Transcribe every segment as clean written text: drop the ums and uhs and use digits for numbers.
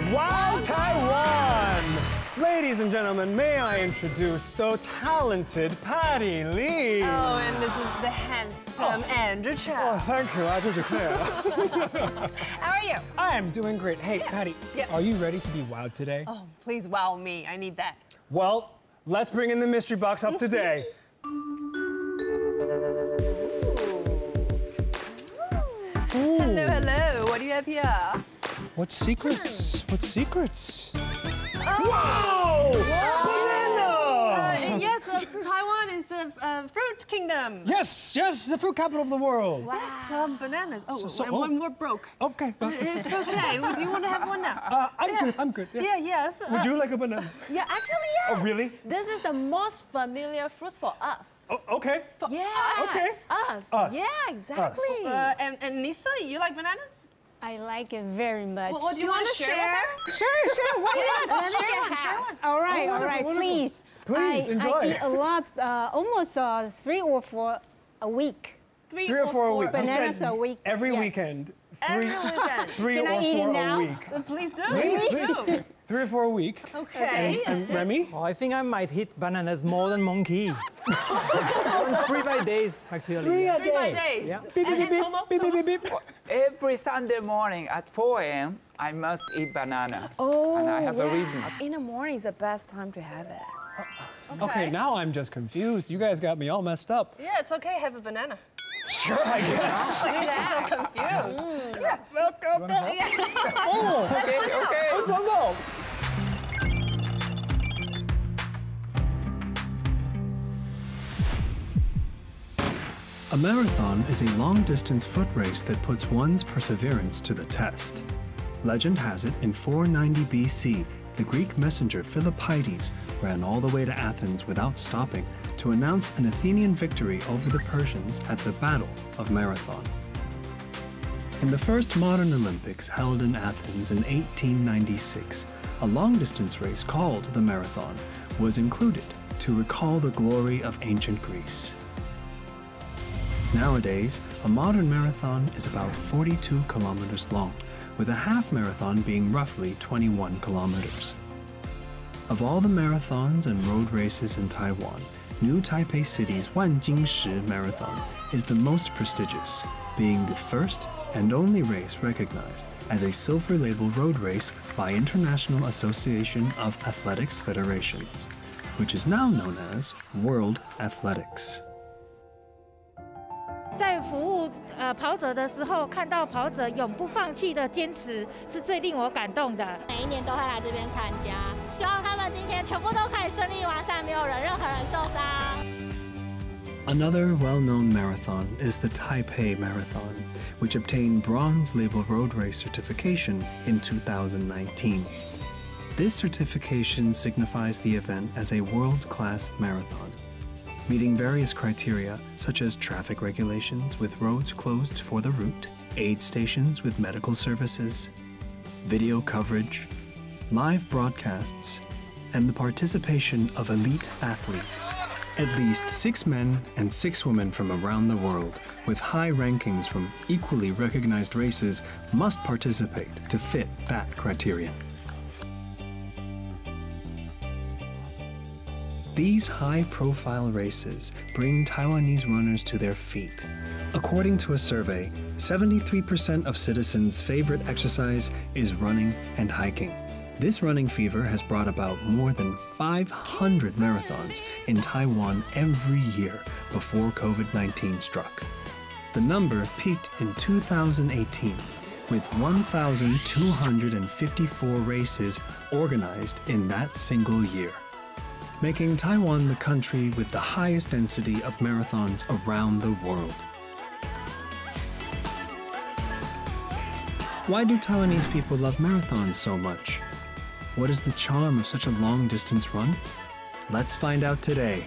Wow, Taiwan! Ladies and gentlemen, may I introduce the talented Patty Lee. Oh, and this is the handsome Andrew Chow. Oh, thank you. I do declare. How are you? I am doing great. Hey, Patty, are you ready to be wowed today? Oh, please wow me. I need that. Well, let's bring in the mystery box up today. Ooh. Hello, hello. What do you have here? What secrets? What secrets? Oh. Whoa! Banana! Yes, Taiwan is the fruit kingdom. Yes, the fruit capital of the world. Wow. Some bananas. Oh, and one more broke. Okay. It's okay. Do you want to have one now? I'm good. Yes. Would you like a banana? Yeah, actually, yeah. Oh, really? This is the most familiar fruit for us. Oh, okay. Yes. Okay. Us. Yeah, exactly. And Nisa, you like banana? I like it very much. Well, do you want to share? Sure, why not? Share one. All right, please. Please, enjoy. I eat a lot, almost 3 or 4 a week. 3 or 4 a week. Bananas a week. Every weekend. Every weekend. 3 Can or I eat 4 it now? a week. Please do. Please do. 3 or 4 a week. Okay. And Remy? Oh, I think I might hit bananas more than monkey. 3 by days, actually. 3 a 3 by day. days. Yeah. Beep, beep, beep, Tomo? beep, beep, beep, beep. Every Sunday morning at 4 a.m., I must eat banana. Oh, and I have a reason. In the morning is the best time to have it. Okay, now I'm just confused. You guys got me all messed up. Yeah, it's okay. Have a banana. Sure, I guess. I'm so confused. Okay. No. A marathon is a long-distance foot race that puts one's perseverance to the test. Legend has it, in 490 BC, the Greek messenger Philippides ran all the way to Athens without stopping to announce an Athenian victory over the Persians at the Battle of Marathon. In the first modern Olympics held in Athens in 1896, a long-distance race called the Marathon was included to recall the glory of ancient Greece. Nowadays, a modern marathon is about 42 kilometers long, with a half marathon being roughly 21 kilometers. Of all the marathons and road races in Taiwan, New Taipei City's Wanjingshi Marathon is the most prestigious, being the first and only race recognized as a silver label road race by International Association of Athletics Federations, which is now known as World Athletics. 在服务跑者的时候，看到跑者永不放弃的坚持，是最令我感动的。 每一年都会来这边参加，希望他们今天全部都可以顺利完赛，没有任何人受伤。 Another well-known marathon is the Taipei Marathon, which obtained Bronze Label Road Race certification in 2019. This certification signifies the event as a world-class marathon, meeting various criteria such as traffic regulations with roads closed for the route, aid stations with medical services, video coverage, live broadcasts, and the participation of elite athletes. At least 6 men and 6 women from around the world, with high rankings from equally recognized races, must participate to fit that criterion. These high-profile races bring Taiwanese runners to their feet. According to a survey, 73% of citizens' favorite exercise is running and hiking. This running fever has brought about more than 500 marathons in Taiwan every year before COVID-19 struck. The number peaked in 2018 with 1,254 races organized in that single year, making Taiwan the country with the highest density of marathons around the world. Why do Taiwanese people love marathons so much? What is the charm of such a long-distance run? Let's find out today.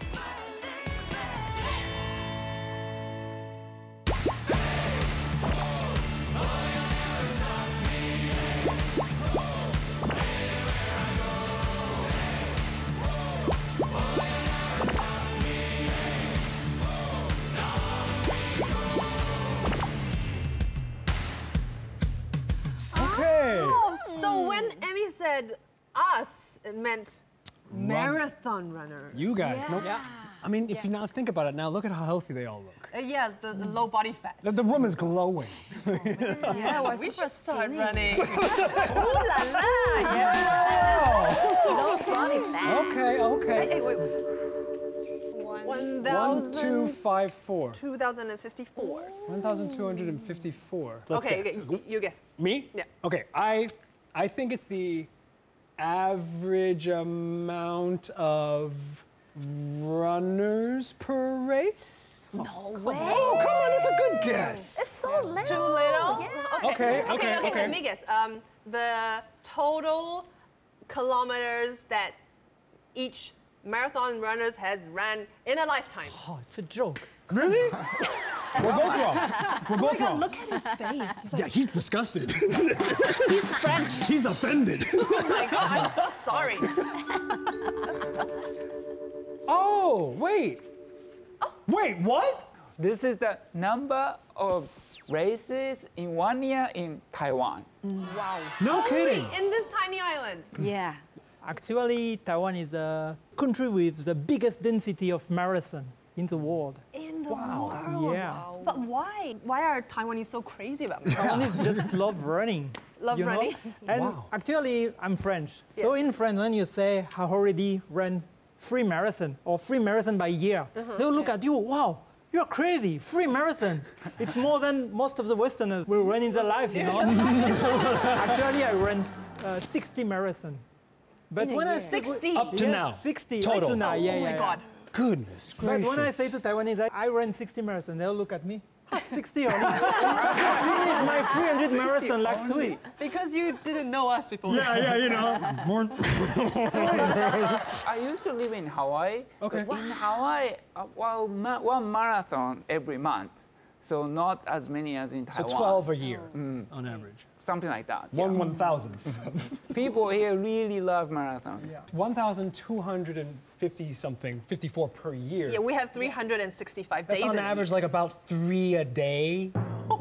So when Emmy he said us, it meant marathon runner. You guys, no. I mean, if you now think about it, now look at how healthy they all look. Yeah, the low body fat. The room is glowing. Yeah, we're We super should start skinny. running. Ooh la la! Low body fat. Okay. Hey, wait. 1254. 2,054. 1,254. Let's Okay, guess. okay, you guess. Me? Yeah. Okay, I think it's the average amount of runners per race. No way. Oh, come on, that's a good guess. It's so little. Too little? Yeah. Okay. Let me guess. The total kilometers that each marathon runners has ran in a lifetime. Oh, it's a joke. Really? We're both wrong. We're both wrong. Look at his face. Yeah, he's disgusted. He's French. He's offended. Oh my God, I'm so sorry. Oh, wait. Wait, what? This is the number of races in 1 year in Taiwan. No kidding. In this tiny island. Yeah. Actually, Taiwan is a country with the biggest density of marathon in the world. In the world. Yeah. But why? Why are Taiwanese so crazy about marathon? Taiwanese just love running. Love you know? running? And Wow. actually, I'm French. So Yes. in France, when you say I already ran 3 marathon or 3 marathon by year, they'll look at you, wow, you're crazy, 3 marathon. It's more than most of the Westerners will run in their life, you know? Actually, I ran 60 marathon. But when I say 60? Up to yes, now. 60 Total. up to now, yeah, Oh my yeah, God. Goodness But gracious. when I say to Taiwanese that I ran 60 marathon, they'll look at me. 60 only. I just finished my 300 marathon last week. Because you didn't know us before. Yeah, you know. More. I used to live in Hawaii. Okay. But in Hawaii, one marathon every month. So not as many as in So Taiwan. 12 a year on average. Something like that. One yeah. 1,000. People here really love marathons. 1,250 something, 54 per year. Yeah, we have 365 That's days. on in a average like about 3 a day.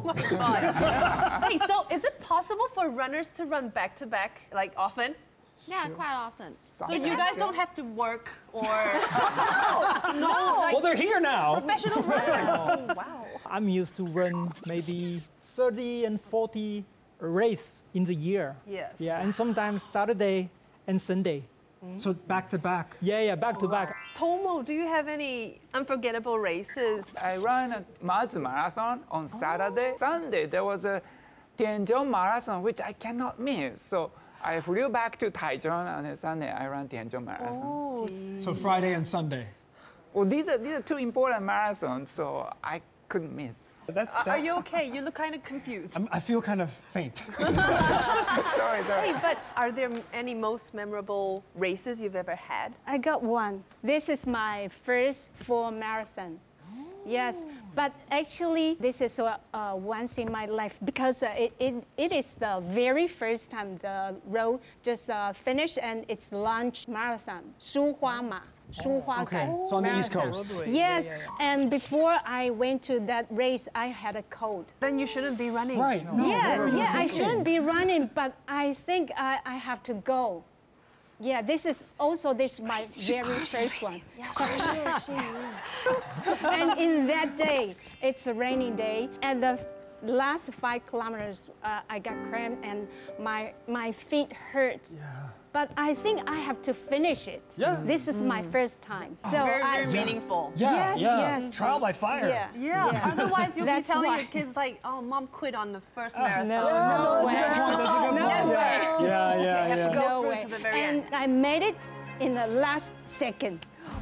Hey, so is it possible for runners to run back to back like often? Yeah, quite often. So you guys don't have to work or no, like Well, they're here now. professional runners. Oh wow. I'm used to run maybe 30 and 40 race in the year. Yes. Yeah, and sometimes Saturday and Sunday. So back to back. Yeah, back to back. Tomo, do you have any unforgettable races? I ran a Mazi marathon on Saturday. Sunday, there was a Tianzhong marathon, which I cannot miss. So I flew back to Taichung, and then Sunday I ran Tianzhong marathon. Oh, So Friday and Sunday. Well, these are 2 important marathons, so I couldn't miss. are you okay? You look kind of confused. I feel kind of faint. Sorry. Hey, but are there any most memorable races you've ever had? I got one. This is my first full marathon. Yes, but actually this is once in my life because it is the very first time the road just finished and it's launch marathon, 苏花马. Okay, so on the East Marathon. Coast. Yes, and before I went to that race, I had a cold. Then you shouldn't be running. Right. No, Yeah, I shouldn't be running, but I think I have to go. Yeah, this is my very first one. And in that day, it's a rainy day, and the last 5 kilometers, I got cramp and my feet hurt. Yeah. But I think I have to finish it. Yeah. This is my first time. So Very meaningful. Yeah, Yes, yeah. yes. Trial by fire. Yeah. Yeah. Otherwise, you'll be That's telling why. your kids like, "Oh, mom quit on the first marathon." no. That's a good point. That's a good point. Yeah, You have to go No through way. to the very And end. I made it in the last second.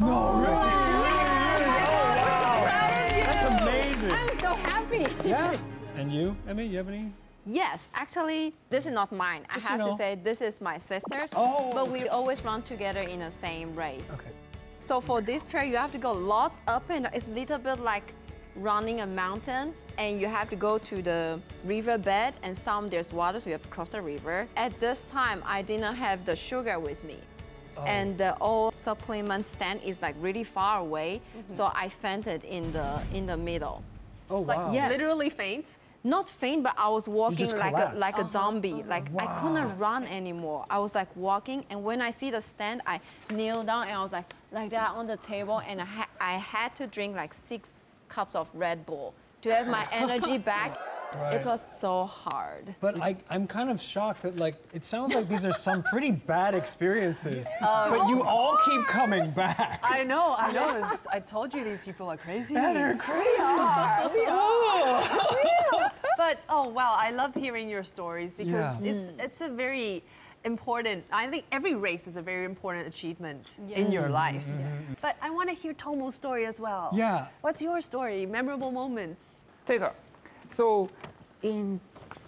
That's amazing. I'm so happy. Yeah. And you, Emmy, you have any? Yes, actually, this is not mine. Just, I have you know. to say this is my sister's. Oh, But we always run together in the same race. Okay. So for this trail, you have to go lots up and it's a little bit like running a mountain, and you have to go to the river bed, and there's water, so you have to cross the river. At this time, I didn't have the sugar with me. And the old supplement stand is like really far away, so I fainted in the middle. Oh, wow. Yes. Literally faint. not faint, but I was walking just like collapsed. like a zombie. Like I couldn't run anymore. I was like walking, and when I see the stand, I kneel down and I was like that on the table, and I had to drink like 6 cups of Red Bull to have my energy back. Right. It was so hard. But I'm kind of shocked that like it sounds like these are some pretty bad experiences, but you all keep coming back. I know. I told you these people are crazy. Yeah, they're crazy. We are. But oh wow, I love hearing your stories because it's a very important. I think every race is a very important achievement in your life. But I want to hear Tomo's story as well. Yeah. What's your story? Memorable moments. Take a. So, in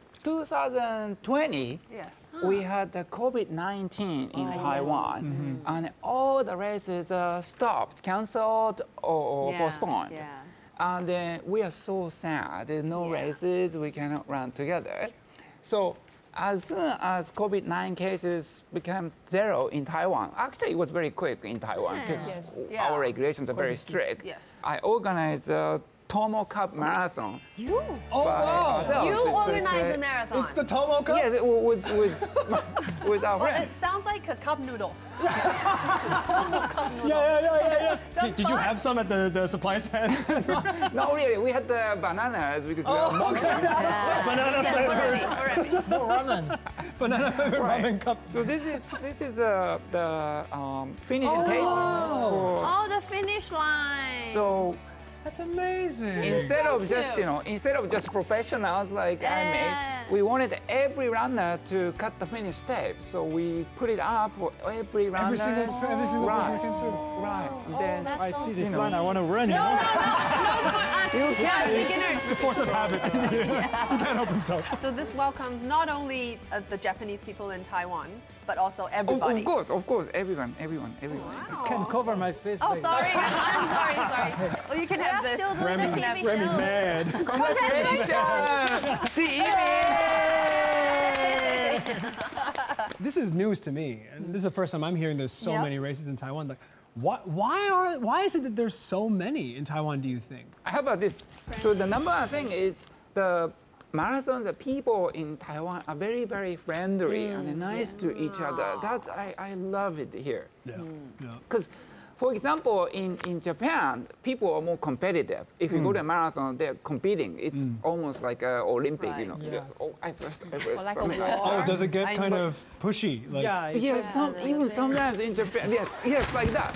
2020, Yes. we had the COVID-19 in Taiwan, and all the races stopped, canceled, or postponed. Yeah. And then we are so sad. There's no races. We cannot run together. So as soon as COVID-19 cases became 0 in Taiwan, actually it was very quick in Taiwan because our regulations are very strict. Yes. I organized a Tomo Cup marathon. You? Oh wow! You organized the marathon. It's the Tomo Cup. Yes, with our Well, friends. it sounds like a cup noodle. Yeah. Did you have some at the supply stand? No, really, we had the bananas because we are monkeys. Banana flavored. Ramen. Banana flavored ramen cup. So this is the finishing tape. Oh, the finish line. So That's amazing. instead of just professionals like I made, we wanted every runner to cut the finish tape. So we put it up for every runner. Every single person that came through. Right. Then that's I so see this sweet. line, I want to run, you know? you can. It's a force of habit. He can't help himself. So this welcomes not only the Japanese people in Taiwan, but also Of everybody. course, everyone. Can cover my face. Oh, like- sorry. I'm sorry. Well, you can have this. Still doing the TV show. Remy's mad. This is news to me, and this is the first time I'm hearing there's so many races in Taiwan. Like, why is it that there's so many in Taiwan? Do you think? How about this? So the number one thing is the marathons. The people in Taiwan are very, very friendly and nice to each other. That's I love it here. Yeah. Because, for example, in Japan, people are more competitive. If you go to a marathon, they're competing. It's almost like an Olympic, you know. Yes. Oh, I first. like a something war. Oh, does it get kind of pushy? Like, Yeah, it's Yes, even sometimes in Japan, yes, like that.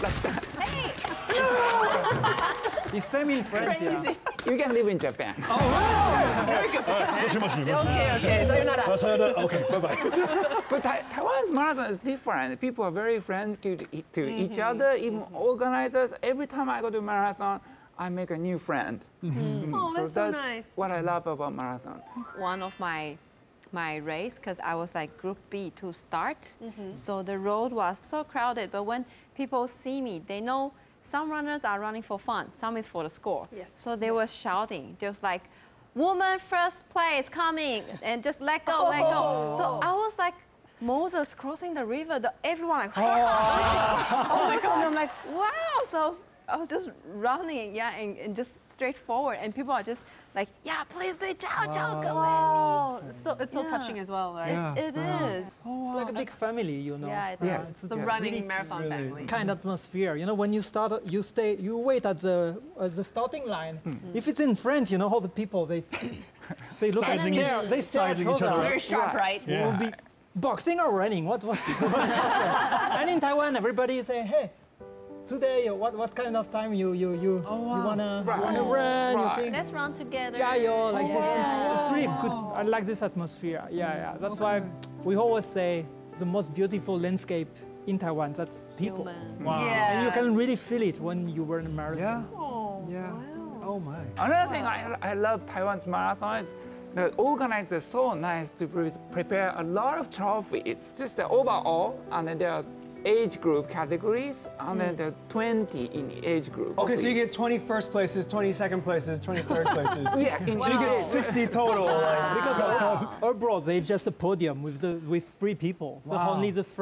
it's same in France, yeah. You can live in Japan. Okay. Sayonara. Okay, bye-bye. But Taiwan's marathon is different. People are very friendly to each other, even organizers. Every time I go to marathon, I make a new friend. Oh, that's so nice. What I love about marathon. One of my race, because I was like Group B to start. So the road was so crowded, but when people see me, they know some runners are running for fun, some is for the score. Yes. So they were shouting. They was like, "Woman first place coming," and just let go, let go. So I was like Moses crossing the river. Everyone like, oh my God. I'm like, wow. So I was just running, and just straight forward, and people are just like, yeah, please, ciao, go at me. It's so touching as well, right? Yeah. It is. It's like a big family, you know. Yeah, it Yeah. It's The a running really marathon family. kind atmosphere. You know, when you start, you wait at the starting line. If it's in France, you know, all the people they look at Sizing stare, they stare at sizing each other. Very sharp, right? Yeah. Will be boxing or running? What? And in Taiwan, everybody say, hey. Today, what kind of time you wanna run? You think Let's run together. jayo, like that. It's really good. I like this atmosphere. Yeah. That's why we always say the most beautiful landscape in Taiwan. That's people. Human. Wow. Yeah. And you can really feel it when you run a marathon. Yeah. Oh my. Another thing I love Taiwan's marathon is the organizers are so nice to prepare a lot of trophies. Just the overall, and then there are age group categories, and then there are 20 in the age group. Okay, so you get 21st places, 22nd places, 23rd places. Yeah, So you get 60 total. Like, Because abroad they just a podium with 3 people. So Wow. only the third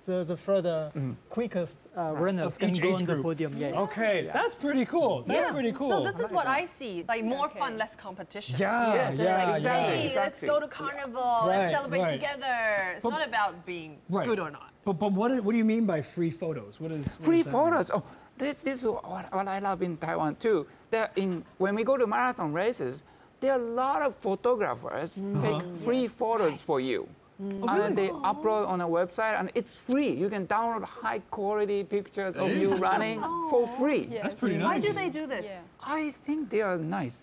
the further quickest runners can each go age on the group. podium. Yeah. Okay, that's pretty cool. That's pretty cool. So this is what I see, like more fun, less competition. Yeah, yeah, exactly. Hey, let's go to carnival, Right, let's celebrate right. together. It's not about being good or not. But what do you mean by free photos? What Free does that mean? photos. Oh, this is what I love in Taiwan too. When we go to marathon races, there are a lot of photographers take free photos for you. And they upload on a website, and it's free. You can download high quality pictures of you running for free. That's pretty nice. Why do they do this? I think they are nice.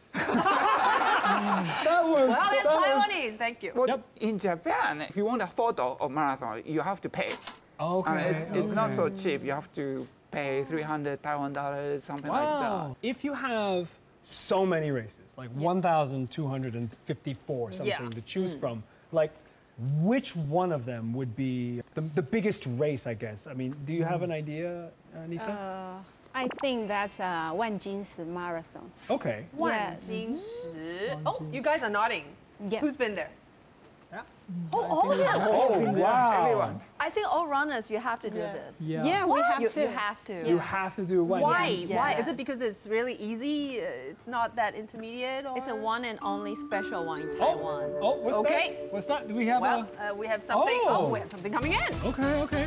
That was. Well, it's that was- Taiwanese. Thank you. Well, in Japan, if you want a photo of marathon, you have to pay. Okay. It's not so cheap. You have to pay 300 Taiwan dollars, something like that. If you have so many races, like 1,254 something to choose from, like which one of them would be the biggest race, I guess? I mean, do you have an idea, Nisa? I think that's Wanjingshi Marathon. Okay. Yes. 万金石. Oh, you guys are nodding. Yeah. Who's been there? Oh, yeah. Oh, wow. Everyone. I think all runners, you have to do this. Yeah, we have You to. have to. You have to do one. Why? Yes. Why? Is it because it's really easy? It's not that intermediate? Or? It's a one and only special one in Taiwan. Oh, what's Okay. that? What's that? Do we have Well, we have something. Oh. We have something coming in. Okay.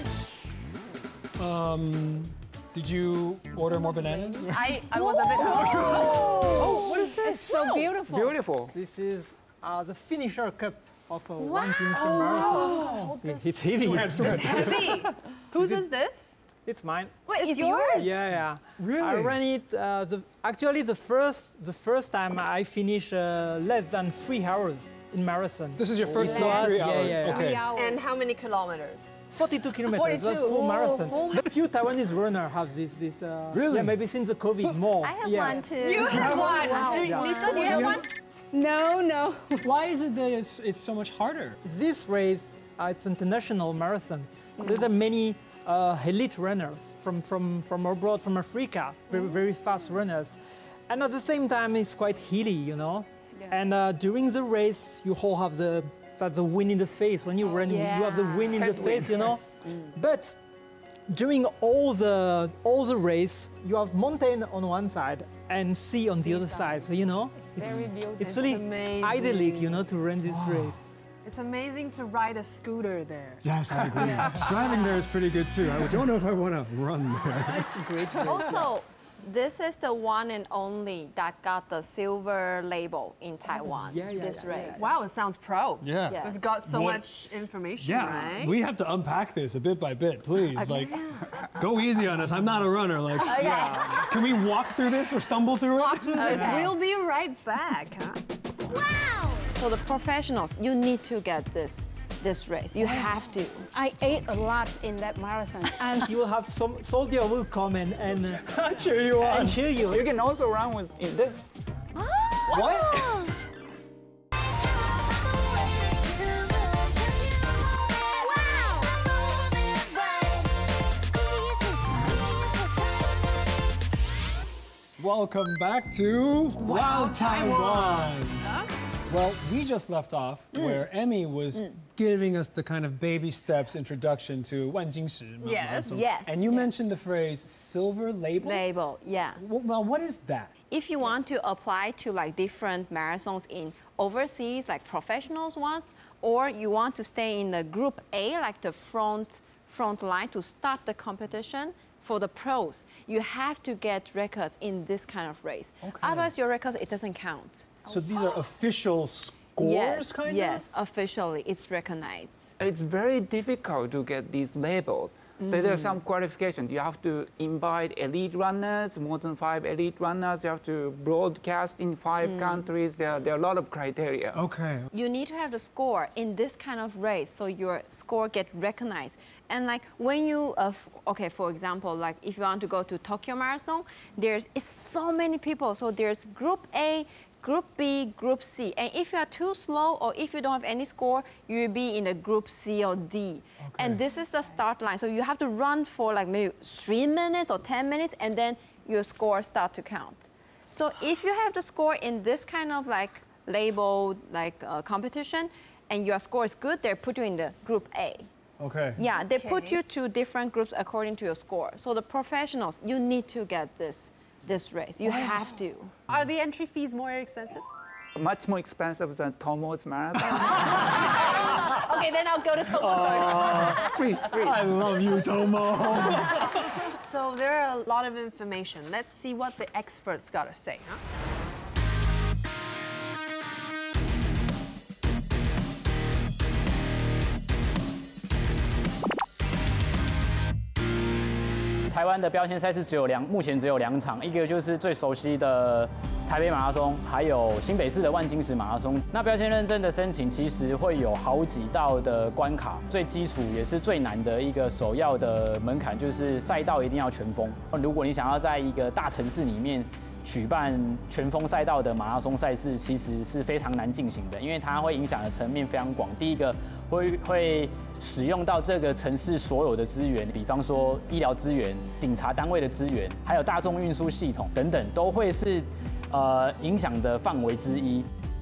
Did you order more bananas? I was a bit. Oh, what is this? It's so beautiful. Beautiful. This is the finisher cup of a Wanjingshi Marathon. It's heavy. It's heavy. Whose is this? It's mine. Wait, It's it's yours? yours? Yeah. Really? I ran it. Actually, the first time I finished less than 3 hours in marathon. This is your first Yeah. sub 3 Yeah, hours. yeah. Okay. 3 hours. And how many kilometers? 42 kilometers. That's 42. full marathon. full But few Taiwanese runners have this. Really? Yeah, maybe since the COVID more. I have yeah. one too. You have one. Lisa, do you have one? No. Why is it that it's so much harder? This race, it's international marathon. There are many elite runners from abroad, from Africa, very fast runners. And at the same time, it's quite hilly, you know. Yeah. And during the race, you all have the wind in the face. When you run, you have the wind in the face, you know. But during all the race, you have mountain on one side and sea on the other side. So you know, It's very beautiful. it's really amazing. idyllic, you know, to run this race. It's amazing to ride a scooter there. Yes, I agree. Driving there is pretty good too. I don't know if I want to run there. It's a great race. Also, this is the one and only that got the silver label in Taiwan. This race. Wow, it sounds pro. Yeah. Yeah. We've got so What- much information, Yeah, right? we have to unpack this a bit by bit, please. Like, go easy on us. I'm not a runner. Like, can we walk through this or stumble through it? Okay. We'll be right back, huh? So the professionals, you need to get this race. You have to. I ate a lot in that marathon. And You will have some soldier will come and Cheer you on. and cheer you. You can also run in this. What? Welcome back to Wow Taiwan. Well, we just left off where Emmy was giving us the kind of baby steps introduction to Wanjingshi. Yes. Yes. And you mentioned the phrase silver label. Label, yeah. Well, what is that? If you want to apply to like different marathons in overseas, like professionals ones, or you want to stay in the group A, like the front line to start the competition for the pros, you have to get records in this kind of race. Okay. Otherwise, your records, it doesn't count. So these are official scores, kind yes, of? officially, it's recognized. It's very difficult to get these labeled. But there are some qualifications. You have to invite elite runners, more than 5 elite runners. You have to broadcast in 5 countries. There are a lot of criteria. Okay. You need to have the score in this kind of race so your score get recognized. And like when you, okay, for example, like if you want to go to Tokyo Marathon, it's so many people. So there's Group A, Group B, Group C. And if you are too slow or if you don't have any score, you will be in a Group C or D. And this is the start line. So you have to run for like maybe 3 minutes or 10 minutes and then your score start to count. So if you have the score in this kind of like labeled like competition and your score is good, they put you in the Group A. Okay. Yeah, they put you to different groups according to your score. So the professionals, you need to get this race. You have to. Are the entry fees more expensive? Much more expensive than Tomo's marathon. Okay, then I'll go to Tomo first. Please. I love you, Tomo. So there are a lot of information. Let's see what the experts got to say, huh? 台湾的标签赛事目前只有2场，一个就是最熟悉的台北马拉松，还有新北市的万金石马拉松。那标签认证的申请其实会有好几道的关卡，最基础也是最难的一个首要的门槛就是赛道一定要全封。如果你想要在一个大城市里面举办全封赛道的马拉松赛事，其实是非常难进行的，因为它会影响的层面非常广。第一个会使用到这个城市所有的资源，比方说医疗资源、警察单位的资源，还有大众运输系统等等，都会是影响的范围之一。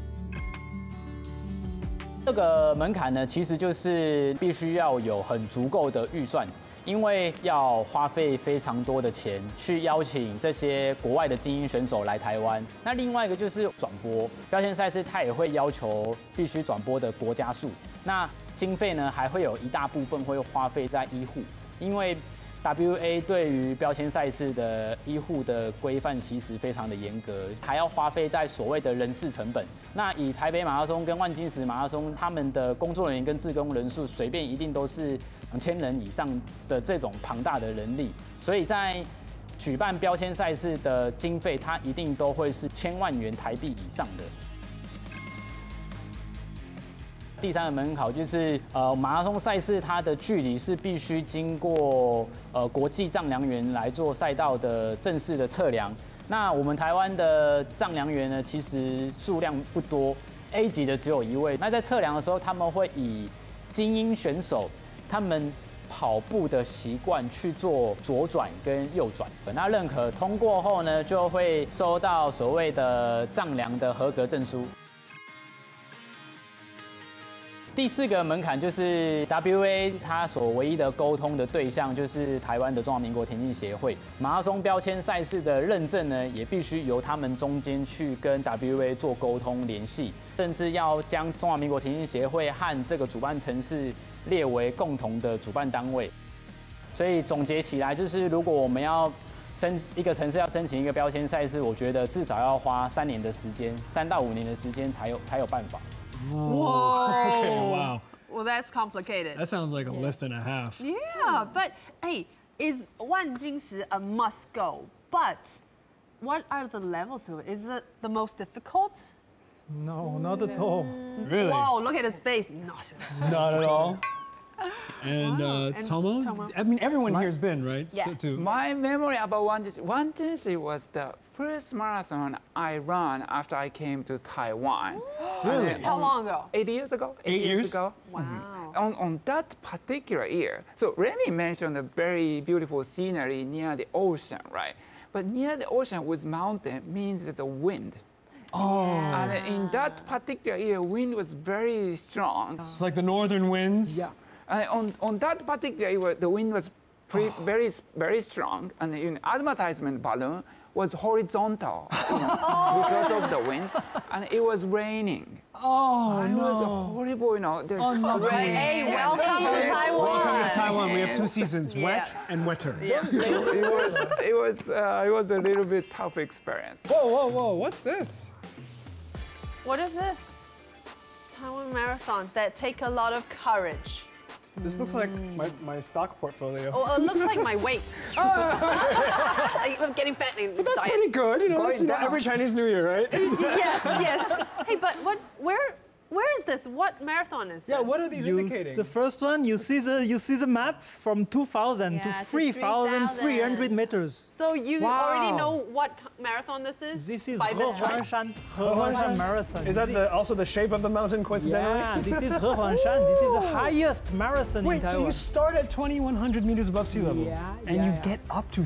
这个门槛呢，其实就是必须要有很足够的预算。因为要花费非常多的钱去邀请这些国外的精英选手来台湾。那另外一个就是转播标签赛事，它也会要求必须转播的国家数。那经费呢，还会有一大部分会花费在医护，因为 WA 对于标签赛事的医护的规范其实非常的严格，还要花费在所谓的人事成本。那以台北马拉松跟万金石马拉松，他们的工作人员跟志工人数随便一定都是2000人以上的这种庞大的人力，所以在举办标签赛事的经费，它一定都会是1000万元台币以上的。第3个门槛就是马拉松赛事它的距离是必须经过国际丈量员来做赛道的正式的测量。那我们台湾的丈量员呢，其实数量不多 ，A 级的只有1位。那在测量的时候，他们会以精英选手他们跑步的习惯去做左转跟右转。那认可通过后呢，就会收到所谓的丈量的合格证书。第4个门槛就是 WA 它所唯一的沟通的对象就是台湾的中华民国田径协会，马拉松标签赛事的认证呢，也必须由他们中间去跟 WA 做沟通联系，甚至要将中华民国田径协会和这个主办城市列为共同的主办单位。所以总结起来就是，如果我们要一个城市要申请一个标签赛事，我觉得至少要花3年的时间，3到5年的时间才有办法。 Whoa. Okay, wow. Well, that's complicated. That sounds like a list and a half. Yeah, but hey, is Wanjingshi a must go? But what are the levels to it? Is it the most difficult? No, not at all. Really? Whoa, look at his face. Not at all. And And Tomo? Tomo? I mean, everyone here has been, right? Yeah. So, too. My memory about Wanjingshi was the first marathon I ran after I came to Taiwan. Really? How long ago? 8 years ago. 8 years ago. Wow. On that particular year, so Remy mentioned a very beautiful scenery near the ocean, right? But near the ocean with mountain means there's a wind. Oh. And in that particular year, wind was very strong. It's like the northern winds. Yeah. And on that particular year, the wind was very strong, and the advertisement balloon was horizontal because of the wind, and it was raining. Oh, It was horrible, Hey, welcome to Taiwan. Welcome to Taiwan. We have 2 seasons, Yeah. wet and wetter. Yeah. It was a little bit tough experience. Whoa. What's this? What is this? Taiwan marathons that take a lot of courage. This looks like my stock portfolio. Oh, it looks like my weight. I'm getting fat. But that's pretty good. That's every Chinese New Year, right? Yes. Hey, but where is this? What marathon is this? Yeah, what are these indicating? The first one, you see the map from 2,000 to 3,300 meters. So you already know what marathon this is? This is by this track? Hehuanshan Marathon. Is that also the shape of the mountain, coincidentally? Yeah, this is Hehuanshan. This is the highest marathon in Taiwan. So you start at 2,100 meters above sea level, and you get up to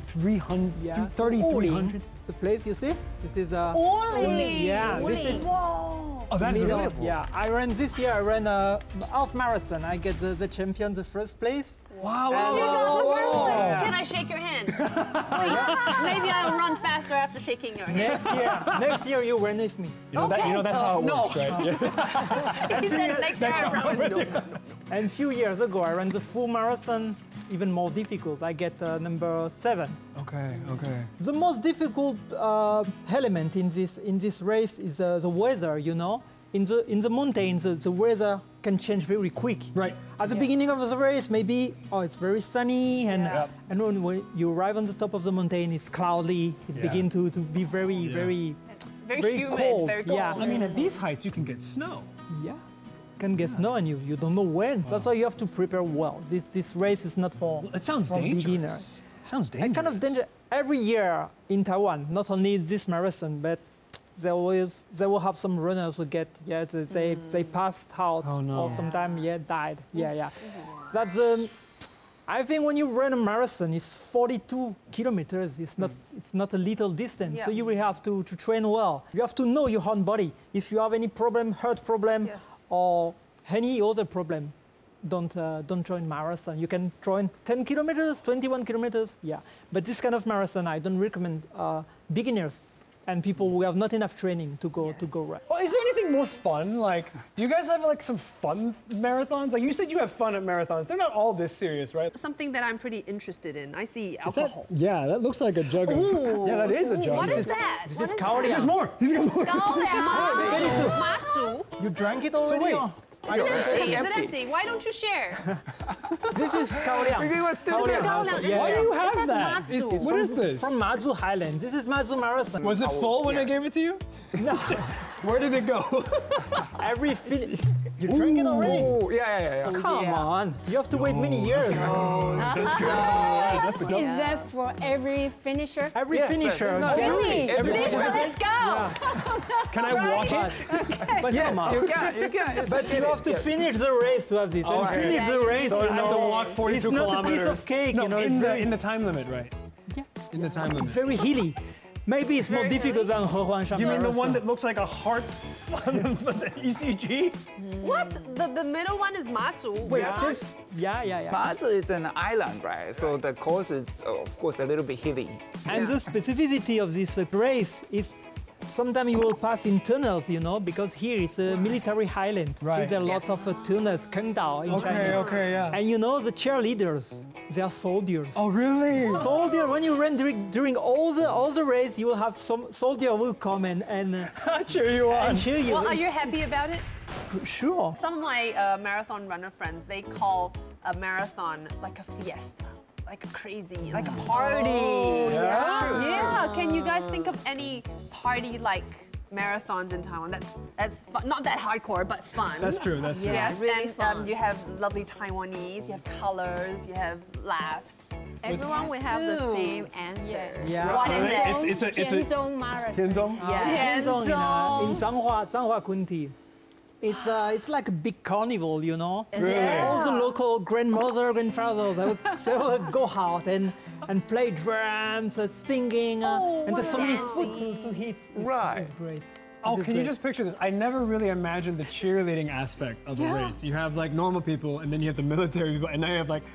3,300. The place you see, this is Oli. Yeah, this is. Whoa. Oh, that's beautiful. Yeah, I ran this year. I ran a half marathon. I get the champion, the first place. Wow, Can I shake your hand? Please. Maybe I'll run faster after shaking your hand. Next year you run with me. You know, that's how it works, right? Yeah. He said next year I run. And a few years ago, I ran the full marathon, even more difficult. I get number 7. Okay. The most difficult element in this race is the weather. You know, in the mountains, the weather can change very quick. Right. At the beginning of the race, maybe it's very sunny, and when you arrive on the top of the mountain, it's cloudy. It begins to be very humid, cold. very cold. Yeah. I mean, at these heights, you can get snow. Yeah. Can get snow and you don't know when. That's why you have to prepare well. This race is not for It sounds dangerous. beginners. It sounds dangerous. And kind of danger every year in Taiwan, not only this marathon, but they will have some runners who get they passed out or sometimes died. Yeah. That's I think when you run a marathon, it's 42 kilometers. It's not a little distance. So you will have to train well. You have to know your own body. If you have any problem, heart problem, or any other problem, don't join marathon. You can join 10 kilometers, 21 kilometers. Yeah, but this kind of marathon, I don't recommend beginners and people who have not enough training to go run. Well, is there anything more fun? Like, do you guys have like some fun marathons? Like you said, you have fun at marathons. They're not all this serious, right? Something that I'm pretty interested in. I see alcohol. That looks like a jug of. Yeah, that is a jug. What is that? This is kaoliang. There's more. He's got more. You drank it already? wait. or? Is it empty? Why don't you share? This is kaoliang. Why do you have that? What is this? From Matsu Highlands. This is Matsu Marathon. Was it full when I gave it to you? No. Where did it go? You drank it already? Oh, yeah. Come on. You have to wait many years. That's the Is that for every finisher? Every finisher. Really? Let's go. Can I walk it? But come on. You can. But you have to finish the race to have this. And finish the race. So I have to walk 42 it's not kilometers. a piece of cake. No, you know, in the time limit, right? Yeah. In the time limit. It's very hilly. Maybe it's more difficult than Hehuanshan. You mean the one that looks like a heart on the ECG? What? The middle one is Matsu. Wait, this? Yeah. Matsu is an island, right? So the course is, of course, a little bit hilly. And the specificity of this race is sometimes you will pass in tunnels, you know, because here it's a military highland. Right. So there are lots of tunnels, Kengdao in China. Okay, yeah. And you know the cheerleaders, they are soldiers. Oh, really? Soldier, when you run during all the race, you will have some soldier will come and cheer you on. and cheer you. Well, are you happy about it? Sure. Some of my marathon runner friends, they call a marathon like a fiesta. Like a crazy, like a party. Yeah. Can you guys think of any party-like marathons in Taiwan? That's fun. Not that hardcore, but fun. That's true. Yes, really and fun. you have lovely Taiwanese. You have colors. You have laughs. Everyone will have the same answer. Yeah. What is it? It's a Tianzhong Marathon. Tianzhong? Tianzhong in Zhanghua County. It's like a big carnival, you know. Really? All the local grandmothers, grandfathers, they will go out and play drums, singing, and there's so many food to eat. It's great. Oh, can you just picture this? I never really imagined the cheerleading aspect of the race. You have like normal people, and then you have the military people, and now you have like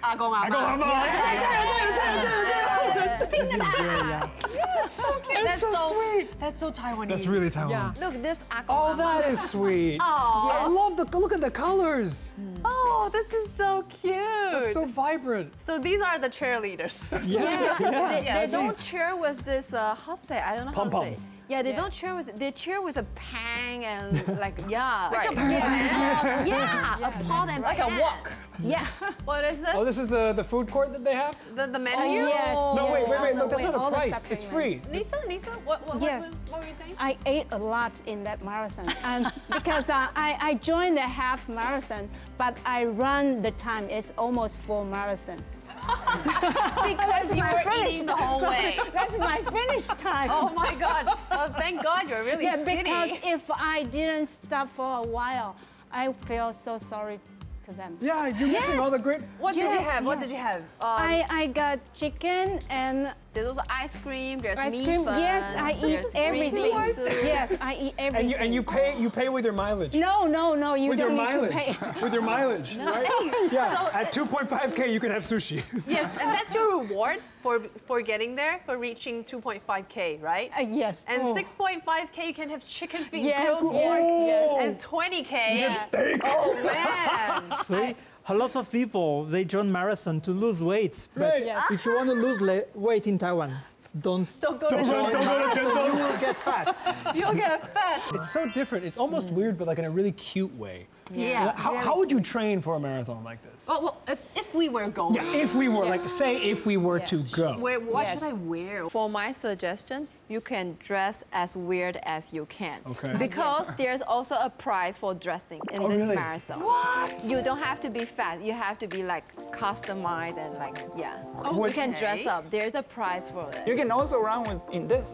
This is great, yeah. That's so sweet. That's so Taiwanese. That's really Taiwan. Yeah. Look, this Oh, that is sweet. I love look at the colors. Oh, this is so cute. It's so vibrant. So these are the cheerleaders. They don't cheer with this, how to say, I don't know how to Pom-poms. say. Yeah, they don't cheer with, they cheer with a pang and like, Right. a pot and Like a wok. Yeah. What is this? Oh, this is the food court that they have? The menu? Yes. No, wait, look, that's not all a the price. It's free. Nisa, what were you saying? I ate a lot in that marathon, and because I joined the half marathon, but I run the time. It's almost full marathon. Because you were eating the whole way. That's my finish time. Oh my God. Well, thank God you're really skinny. Because if I didn't stop for a while, I feel so sorry to them. Yeah, you're missing all the great. What did you have? What did you have? I got chicken and There's also ice cream. There's Ice meat cream, fun, yes, I eat there's everything. green bean soup. Yes, I eat everything. And you pay with your mileage. No, you With your don't need mileage. to pay. With your mileage, right? Yeah. So- At 2.5K, you can have sushi. Yes, and that's your reward for getting there, for reaching 2.5K, right? Yes. And 6.5K, you can have chicken feet, Yes, grilled yes, pork, yes. and 20K. You get steak. Oh man! See, a lot of people, they join marathon to lose weight. But Right. Yes. if you want to lose weight in Taiwan, don't Don't go to Don't join. go to marathon, Gentle. you will get fat. You'll get fat. It's so different. It's almost weird, but like in a really cute way. Yeah. How would you train for a marathon like this? Well, if we were going, Yeah, if we were, like, say if we were to go. what Yes. should I wear? For my suggestion, you can dress as weird as you can. Okay. Because there's also a prize for dressing in Oh, this really? marathon. What? You don't have to be fat. You have to be like customized and like, yeah. You can dress Okay. up. There's a prize for it. You can also run in this.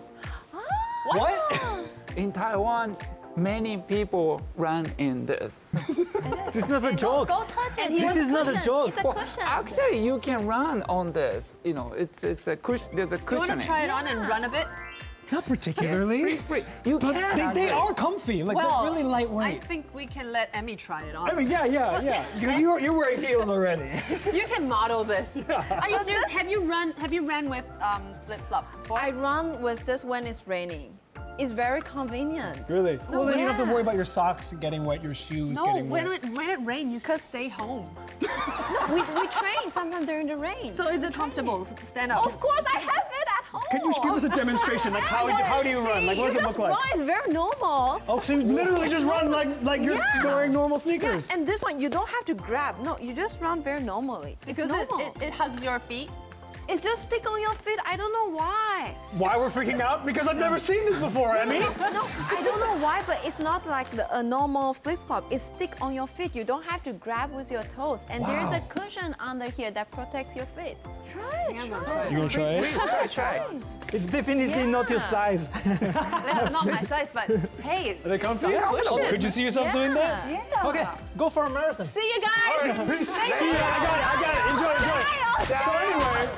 What? In Taiwan, many people run in this. This is not a joke. Go touch it. This is not a joke. It's a cushion. Actually, you can run on this. You know, it's a cushion. There's a Do you want cushioning. to try it on and run a bit? Not particularly. It's free. You But can. they are comfy. Like, they're really I lightweight. think we can let Emmy try it on. I mean, yeah. Because you're wearing heels already. You can model this. Are you serious? Have you ran with flip flops before? I run with this when it's raining. It's very convenient. Really? Well, then you don't have to yeah. worry about your socks getting wet, your shoes No, getting when wet. it rains, you just stay home. No, we train sometimes during the rain. So is it comfortable to stand up? Of course, I have it at home. Can you give us a demonstration? Like, how do you run? Like, what does it look like? Run is very normal. Oh, so you literally just run like you're Yeah. wearing normal sneakers. And this one, you don't have to grab. No, you just run very normally. Because it's normal. it hugs your feet. It's just stick on your feet. I don't know why. Why we're freaking out? Because I've never seen this before, Emmy. No, I don't know why, but it's not like a normal flip-flop. It stick on your feet. You don't have to grab with your toes. And there's a cushion under here that protects your feet. Try it. You gonna try it? Try. It's definitely not your size. Not my size, but hey. Are they comfy? cushion. Could you see yourself doing that? Yeah. Okay, go for a marathon. See you guys. All right, peace. See you. I got it. Enjoy. So anyway.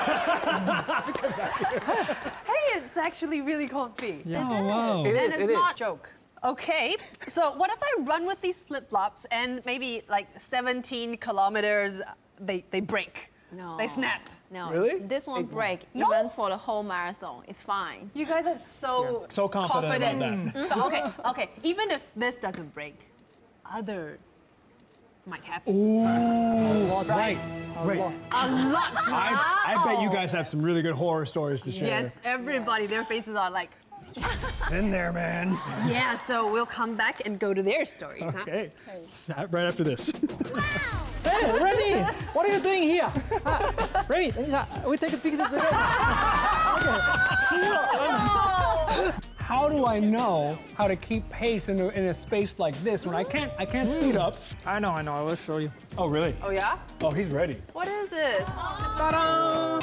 Hey, it's actually really comfy. Oh wow. It And is, it's it not is. a joke. Okay, so what if I run with these flip-flops and maybe like 17 kilometers, they break, No. they snap? No. Really? This won't break, No? even for the whole marathon. It's fine. You guys are so confident about that. So, okay, even if this doesn't break, other might happen. Ooh, right. A lot. I bet you guys have some really good horror stories to share. Yes, everybody, their faces are like, In there, man. yeah, so we'll come back and go to their stories, huh? Okay. Right after this. Hey, Remy, what are you doing here? Remy, we take a picture together. Okay. See you. How do I know how to keep pace in a space like this when I can't speed up? I know, I will show you. Oh, really? Oh, yeah? Oh, he's ready. What is this? Ta-da!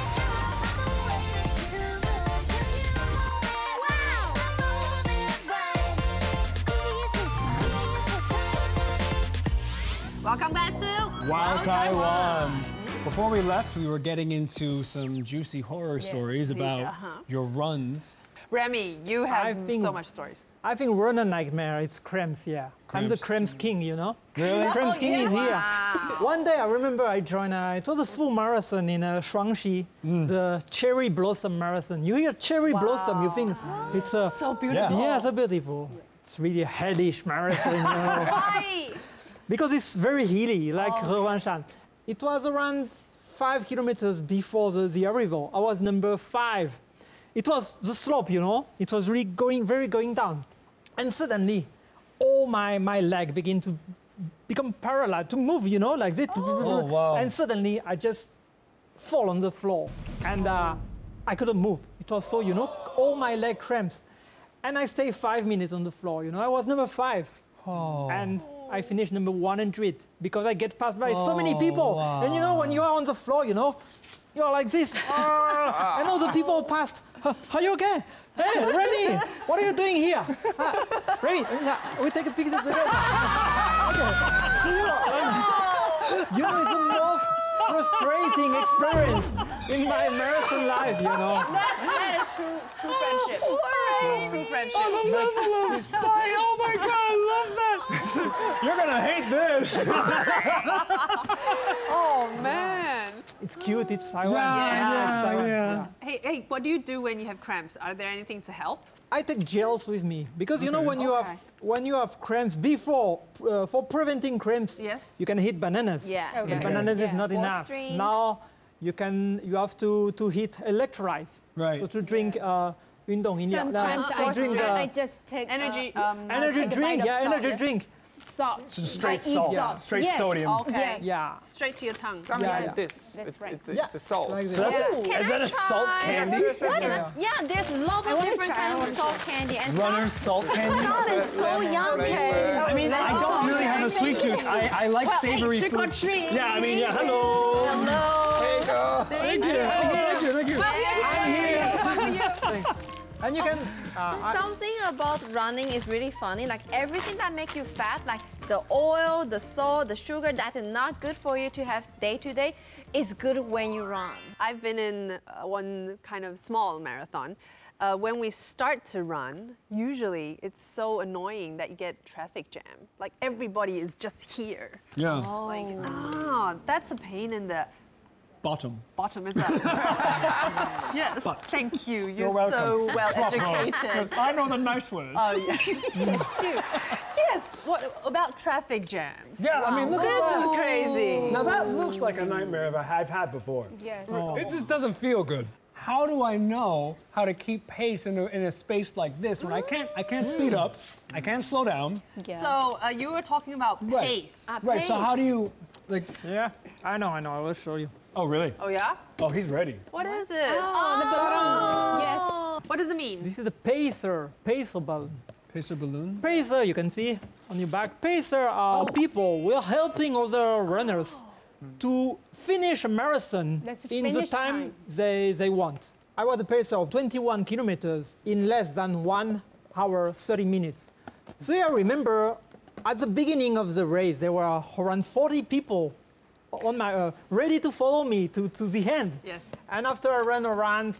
Welcome back to Wow, Taiwan. Before we left, we were getting into some juicy horror stories about your runs. Remy, you have I think- so much stories. I think runner nightmare is cramps, yeah. I'm the cramps king, you know? Really? Cramps king is here. Wow. One day I remember I joined, it was a full marathon in Shuangxi, the cherry blossom marathon. You hear cherry blossom, you think it's a... So beautiful. Yeah, so beautiful. It's really a hellish marathon, you know? Why? Because it's very hilly, like Rewanshan. It was around 5 kilometers before the arrival. I was number 5. It was the slope, you know? It was really going down. And suddenly, all my leg began to become paralyzed, to move, you know, like this. Oh, wow. And suddenly, I just fall on the floor. And I couldn't move. It was so, you know, all my leg cramps. And I stayed 5 minutes on the floor, you know? I was number 5. Oh. And I finished number 100 because I get passed by so many people. Wow. And you know, when you are on the floor, you know, you're like this. And all the people passed. Are you okay? Hey, Remy, what are you doing here? Remy, we take a picture together. Okay, see you. You know, it's the most frustrating experience in my marathon life, you know. That is true friendship. True friendship. Oh, the level of spite! Oh my God, I love that! You're gonna hate this. Oh man. It's cute. It's Taiwan. Yeah, It's Taiwan. yeah. Hey, what do you do when you have cramps? Are there anything to help? I take gels with me because you know when you have cramps before for preventing cramps, Yes. you can hit bananas. Yeah. But Okay. bananas is not Sports enough. drink. Now you have to hit electrolytes. Right. So to drink 运动饮料. Sometimes to drink I just take Energy. energy take a drink. bite of Yeah, salt. energy Yes. drink. Salt. So straight I eat salt. salt. Straight Yes. sodium. Okay. Yeah. Straight to your tongue. Something Yeah, like yeah. this. That's right. It's a salt. Like So that's is that a salt candy? Yeah, there's lots of different kinds of salt candy. And Runner's salt candy? salt is so yummy. I mean, I don't really have a sweet tooth. I like savory trick or food. treat. Yeah, I mean, yeah, hello. Hello. There you go. Thank you. Thank you. And you can. Something about running is really funny. Like everything that makes you fat, like the oil, the salt, the sugar, that is not good for you to have day to day, is good when you run. I've been in one kind of small marathon. When we start to run, usually it's so annoying that you get traffic jam. Like everybody is just here. Yeah. Like, that's a pain in the Bottom. bottom, is that? Yes, thank you. You're welcome. so well educated. Because I know the nice words. Oh, yes. Thank you. Yes, what about traffic jams? Yeah, I mean, look at This that. is crazy. Now that looks like a nightmare I've had before. Yes. It just doesn't feel good. How do I know how to keep pace in a space like this when I can't speed up, I can't slow down? Yeah. So you were talking about pace. Right. So how do you like? Yeah, I know. I will show you. Oh really? Oh yeah? Oh, he's ready. What is it? Oh, the balloon. Yes. What does it mean? This is the pacer balloon. Pacer balloon. Pacer, you can see on your back. Pacer are people. We're helping other runners to finish a marathon That's in the finish time they want. I was a pacer of 21 kilometers in less than 1 hour, 30 minutes. So I remember at the beginning of the race, there were around 40 people on my ready to follow me to the end. Yes. And after I ran around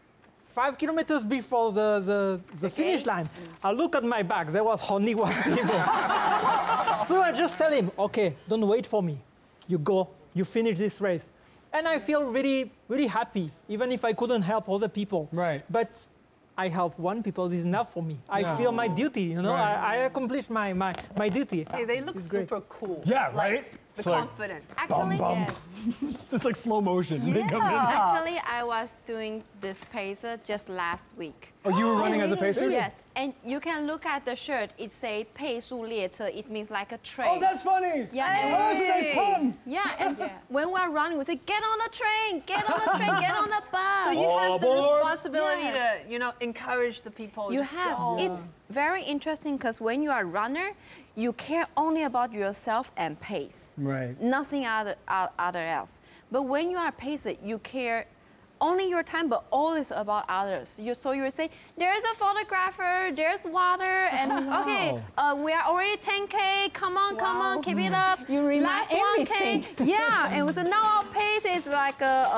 5 kilometers before the finish line, I look at my back, there was only 1 people. So I just tell him, okay, don't wait for me. You go, you finish this race. And I feel really, really happy, even if I couldn't help other people. Right. But I help 1 people, this is enough for me. I feel my duty, you know, Right. I accomplished my duty. Hey, they look It's great. super cool. Yeah, right? Like, It's the like confident. Actually, it's like slow motion. They come in. actually, I was doing this pacer just last week. Oh, you were running as a pacer? Yes, and you can look at the shirt. It says 配速列车. It means like a train. Oh, that's funny. Yeah, and Oh, that's fun. yeah, and when we're running, we say, get on the train, get on the train, get on the bus. So you have the Aboard. responsibility to, encourage the people. You just have. go. It's very interesting because when you are a runner, you care only about yourself and pace. Right. Nothing other else. But when you are a pacer, you care only your time, but all is about others. So you say, there's a photographer, there's water, and okay, we are already 10K, come on, keep it up. You remind Last everything. 1K. Yeah, and so now our pace is like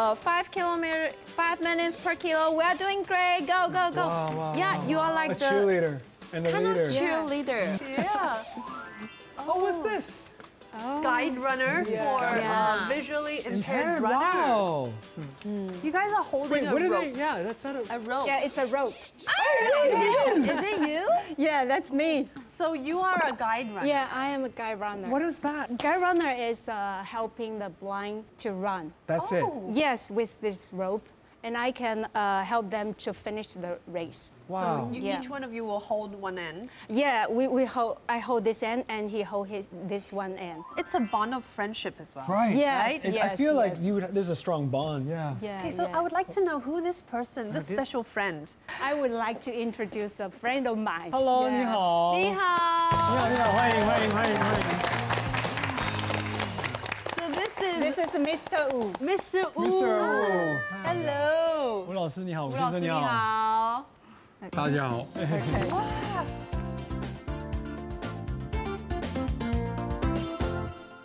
5 minutes per kilo. We are doing great, go. Yeah, you are like A the cheerleader and the kind leader. of cheerleader. Yeah. Oh, what's this? Guide runner for visually impaired runners. Wow. You guys are holding Wait, a what are rope. they? Yeah, that's not a. A rope. Yeah, it's a rope. Is it you? Yeah, that's me. So you are a guide runner. Yeah, I am a guide runner. What is that? Guide runner is helping the blind to run. That's it. Yes, with this rope, and I can help them to finish the race. Wow. So Yeah. each one of you will hold one end. Yeah, I hold this end, and he hold this one end. It's a bond of friendship as well. Right. Yes, Right? I yes, feel like yes. there's a strong bond. Yeah. Yeah, Okay, so yeah. I would like to know who this person, this special friend. I would like to introduce a friend of mine. Hello, Yeah. 你好。 你好。 你好，欢迎。 So this This is Mr. Wu. Mr. Wu. Mr. Wu. Hello. 吴老师你好，吴吴老师你好。 大家好。 听说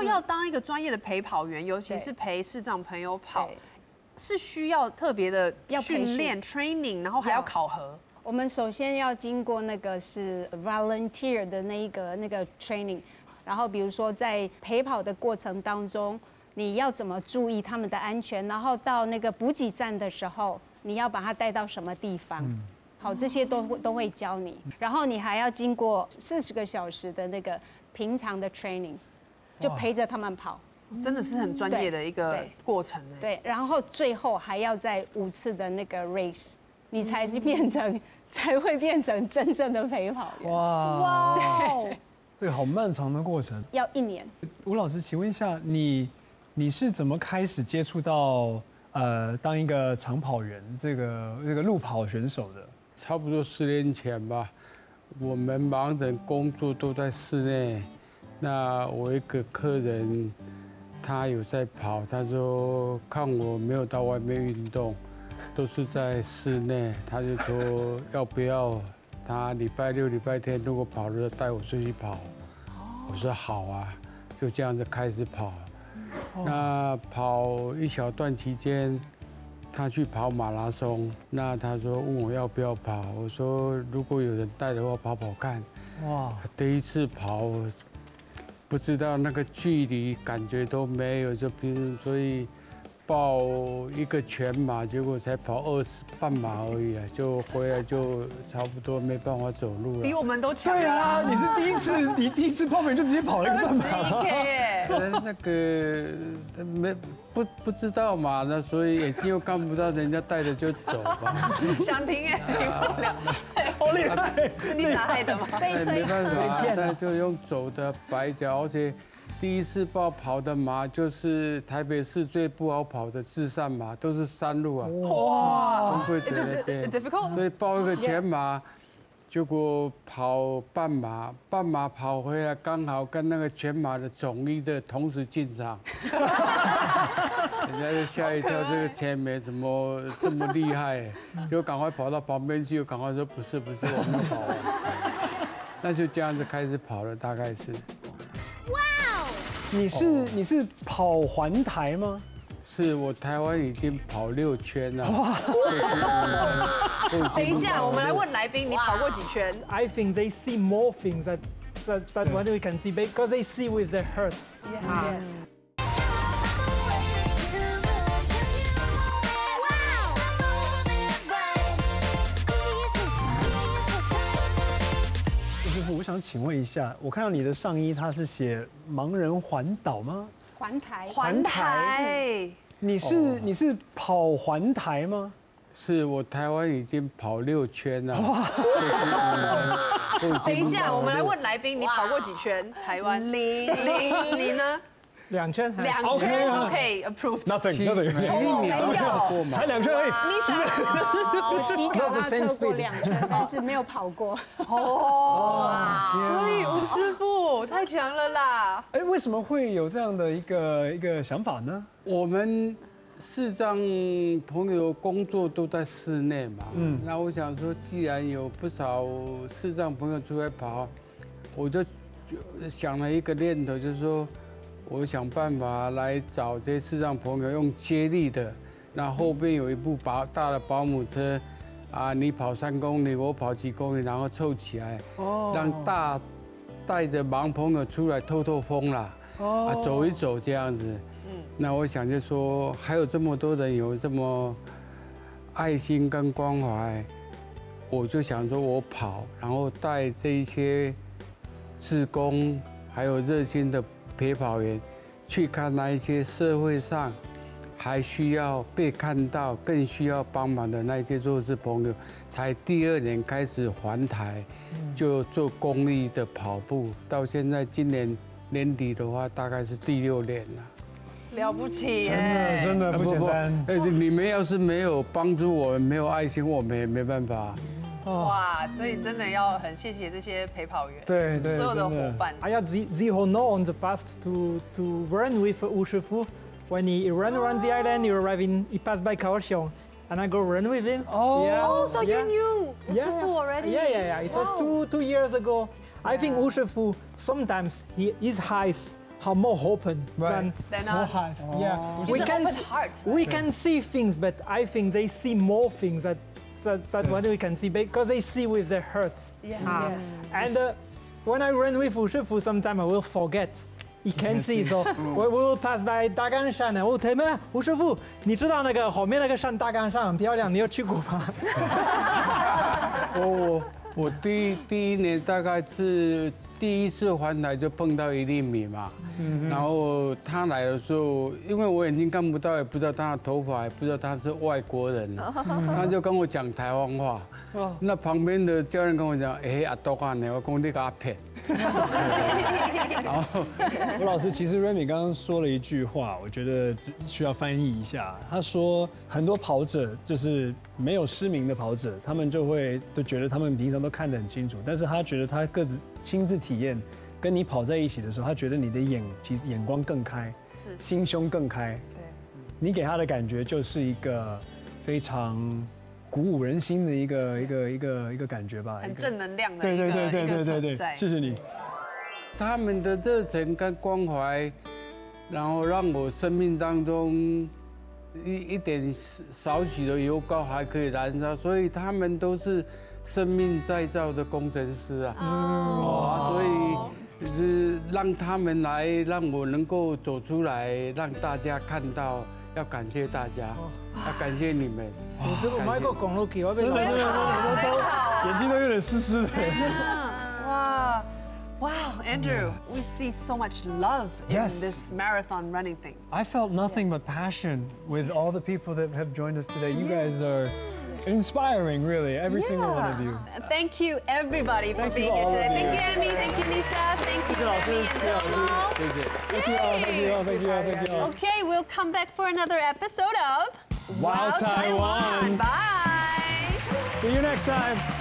要当一个专业的陪跑员，尤其是陪视障朋友跑，是需要特别的训练 training， 然后还要考核。 我们首先要经过那个是 volunteer 的那个 training， 然后比如说在陪跑的过程当中，你要怎么注意他们的安全，然后到那个补给站的时候，你要把它带到什么地方。好，这些都会教你，然后你还要经过40个小时的那个平常的 training， 就陪着他们跑， 真的是很专业的一个过程。 对，然后最后还要在5次的那个 race， 你才会变成真正的陪跑员。 哇，这个好漫长的过程， 要1年。 吴老师，请问一下，你是怎么开始接触到当一个长跑员这个路跑选手的？ 差不多10年前吧，我们盲人工作都在室内。那我一个客人，他有在跑，他说看我没有到外面运动，都是在室内，他就说要不要他礼拜6、礼拜天如果跑了带我出去跑。我说好啊，就这样子开始跑。那跑一小段期间，他去跑马拉松，那他说问我要不要跑，我说如果有人带的话跑跑看。哇！第一次跑，不知道那个距离感觉都没有，就所以报一个全马，结果才跑半马而已啊，就回来就差不多没办法走路了。 比我们都强。 对啊，你第一次报名就直接跑了一个半马。 那个不知道嘛，那所以眼睛又看不到，人家带着就走吧。 想听也听不了， 好厉害！ 是你打害的吗？ 没办法，那就用走的白脚，而且第一次跑的马就是台北市最不好跑的至善马，都是山路啊。哇！会在那边，所以报一个全马。结果跑半马跑回来，刚好跟那个全马的总1的同时进场，人家就吓一跳，这个前面怎么这么厉害？就赶快跑到旁边去，又赶快说不是，我们跑完，那就这样子开始跑了，大概是。 哇哦！你是跑环台吗？ 是我台湾已经跑6圈了。 等一下，我们来问来宾，你跑过几圈 ？I think they see more things that what we can see because they see with their heart. Yes. 师傅，我想请问一下，我看到你的上衣，它是写盲人环岛吗？ 环台。 你是跑环台吗？ 是我台湾已经跑6圈了。 等一下，我们来问来宾，你跑过几圈？台湾0，你呢 ？2圈。 2圈 ，OK approved。 Nothing。 没有， 才2圈而已。 你想， 我骑脚踏车过2圈，但是没有跑过。 所以吴师傅太强了啦！ 哎，为什么会有这样的一个想法呢？ 我们视障朋友工作都在室内嘛，那我想说，既然有不少视障朋友出来跑，我就想了一个念头，就是说，我想办法来找这些视障朋友用接力的，那后边有一部大的保姆车，啊，你跑3公里，我跑几公里，然后凑起来，让带着盲朋友出来透风啦，啊，走一走这样子。那我想就说，还有这么多人有这么爱心跟关怀，我就想说我跑，然后带这一些志工还有热心的陪跑员，去看那一些社会上还需要被看到、更需要帮忙的那些弱势朋友，才第2年开始环台，就做公益的跑步，到现在今年年底的话，大概是第6年了。 了不起， 真的不简单。 你们要是没有帮助我们，没有爱心，我们也没办法。 哇，所以真的要很谢谢这些陪跑员， 对， 所有的伙伴。 I had the honor on the past to run with Wu Shifu. When he ran around the island, he passed by Kaohsiung, and I go run with him. So you knew Wu Shifu already? Yeah. It was two years ago. I think Wu Shifu sometimes his eyes how more open than more heart. Yeah, heart. We can see things, but I think they see more things that what we can see because they see with their heart. Yes. And when I run with Wu Shifu, sometimes I will forget. He can see, so we will pass by 大冈山 and we'll tell him, 吴师傅，你知道那个后面那个山大冈山很漂亮，你有去过吗？ 我第一年大概是第一次环台就碰到一粒米嘛，然后他来的时候，因为我眼睛看不到，也不知道他的头发，也不知道他是外国人，他就跟我讲台湾话。那旁边的教练跟我讲，阿多干呢，我讲你给他骗。 吴老师，其实 Remy 刚刚说了一句话，我觉得需要翻译一下。他说，很多跑者就是没有失明的跑者，他们都觉得他们平常都看得很清楚，但是他觉得他各自亲自体验，跟你跑在一起的时候，他觉得你的眼光更开，心胸更开。对，你给他的感觉就是一个非常鼓舞人心的一个感觉吧， 很正能量的对，谢谢你。 他们的热忱跟关怀，然后让我生命当中一点少许的油膏还可以燃烧，所以他们都是生命再造的工程师啊。所以就是让他们来，让我能够走出来，让大家看到，要感谢大家，要感谢你们。 这个麦克公路给我真的，眼睛都有点湿湿的。 哇。Wow, Andrew, we see so much love in this marathon running thing. I felt nothing but passion with all the people that have joined us today. You guys are inspiring, really, every single one of you. Thank you, everybody, for being here today. Thank you, Amy. Thank you, Lisa. Thank you, Remy and Thank you. Okay, we'll come back for another episode of Wow Taiwan. Bye. See you next time.